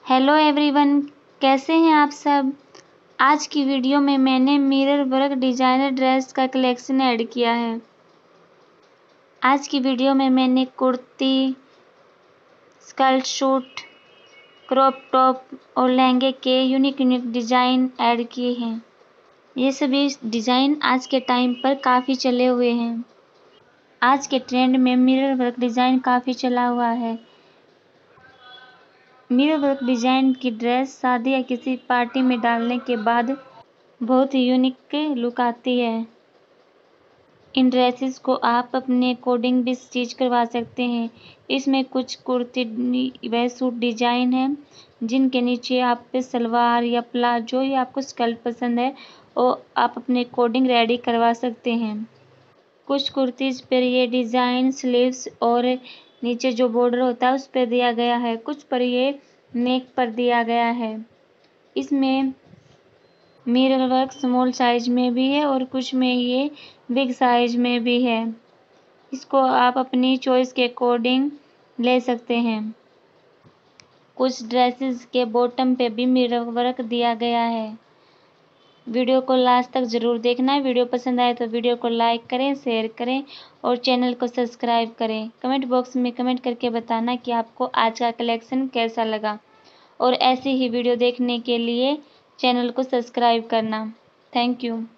Hello everyone, कैसे हैं आप सब। आज की वीडियो में मैंने मिरर वर्क डिजाइनर ड्रेस का कलेक्शन ऐड किया है। आज की वीडियो में मैंने kurti, skirt suit, crop top और लहंगे के यूनिक डिज़ाइन ऐड किए हैं। ये सभी डिज़ाइन आज के टाइम पर काफ़ी चले हुए हैं। आज के ट्रेंड में मिरर वर्क डिज़ाइन काफ़ी चला हुआ है। मिरर वर्क डिज़ाइन की ड्रेस शादी या किसी पार्टी में डालने के बाद बहुत ही यूनिक लुक आती है। इन ड्रेसेस को आप अपने अकॉर्डिंग भी स्टिच करवा सकते हैं। इसमें कुछ कुर्ती व सूट डिज़ाइन है जिनके नीचे आप पे सलवार या प्लाजो या आपको स्कर्ट पसंद है और आप अपने अकॉर्डिंग रेडी करवा सकते हैं। कुछ कुर्तीज़ पर ये डिज़ाइन स्लीव्स और नीचे जो बॉर्डर होता है उस पर दिया गया है, कुछ पर ये नेक पर दिया गया है। इसमें मिरर वर्क स्मॉल साइज में भी है और कुछ में ये बिग साइज में भी है। इसको आप अपनी चॉइस के अकॉर्डिंग ले सकते हैं। कुछ ड्रेसेस के बॉटम पे भी मिरर वर्क दिया गया है। वीडियो को लास्ट तक ज़रूर देखना है। वीडियो पसंद आए तो वीडियो को लाइक करें, शेयर करें और चैनल को सब्सक्राइब करें। कमेंट बॉक्स में कमेंट करके बताना कि आपको आज का कलेक्शन कैसा लगा और ऐसी ही वीडियो देखने के लिए चैनल को सब्सक्राइब करना। Thank you.